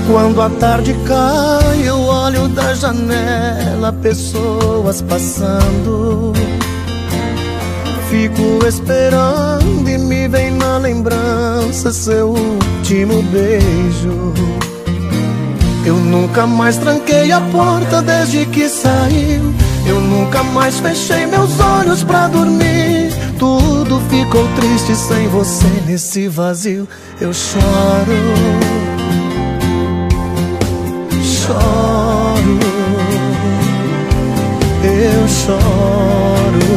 Quando a tarde cai, eu olho da janela, pessoas passando. Fico esperando e me vem na lembrança seu último beijo. Eu nunca mais tranquei a porta desde que saiu. Eu nunca mais fechei meus olhos pra dormir. Tudo ficou triste sem você nesse vazio. Eu choro, choro, eu choro.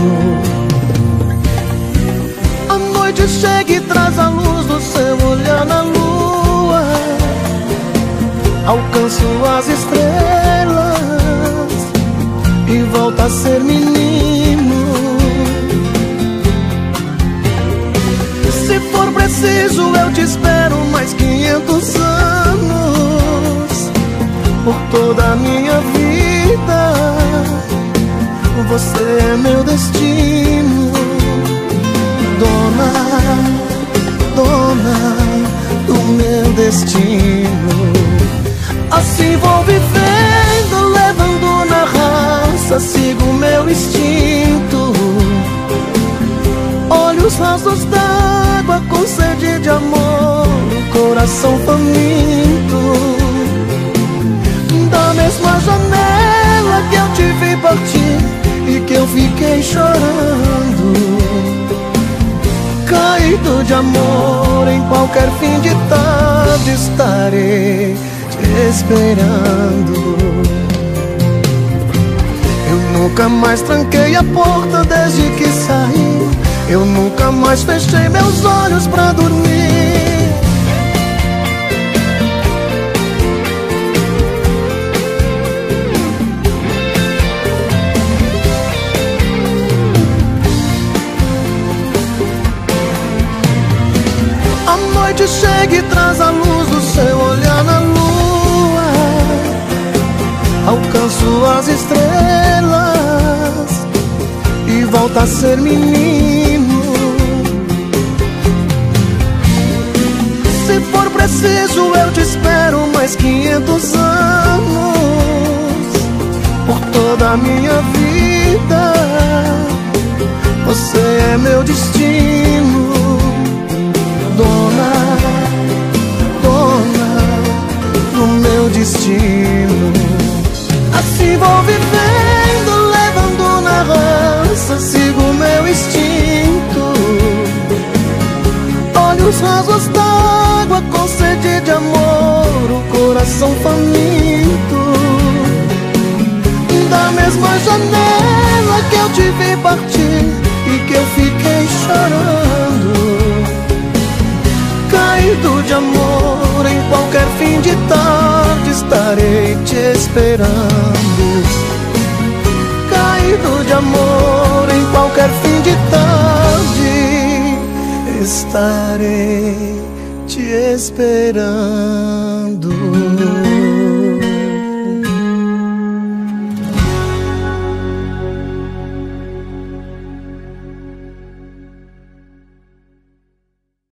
A noite chega e traz a luz do seu olhar na lua. Alcanço as estrelas e volto a ser menino. Se for preciso eu te espero mais 500 anos. Por toda a minha vida você é meu destino. Dona, dona do meu destino. Assim vou vivendo, levando na raça, sigo meu instinto. Olhos rasos d'água com sede de amor, coração faminto. Da mesma janela que eu te vi partir e que eu fiquei chorando. Caído de amor, em qualquer fim de tarde estarei te esperando. Eu nunca mais tranquei a porta desde que saí. Eu nunca mais fechei meus olhos pra dormir. A noite chega e traz a luz do seu olhar na lua. Alcanço as estrelas e volto a ser menino. Se for preciso eu te espero mais 500 anos. Por toda a minha vida você é meu destino. Dona, dona do meu destino. Assim vou vivendo, levando na raça, sigo meu instinto. Olhos rasos d'água com sede de amor, o coração faminto. Da mesma janela que eu te vi partir e que eu fiquei chorando. Caído de amor, em qualquer fim de tarde estarei te esperando. Caído de amor, em qualquer fim de tarde estarei te esperando.